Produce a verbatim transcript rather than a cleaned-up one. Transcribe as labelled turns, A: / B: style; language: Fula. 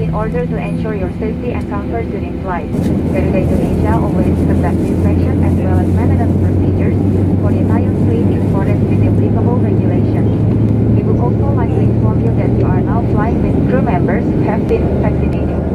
A: in order to ensure your safety and comfort during flight. Garuda Indonesia always conducts inspection as well as maintenance procedures for the entire fleet in accordance with the applicable regulations. We would also like to inform you that you are now flying with crew members who have been vaccinated.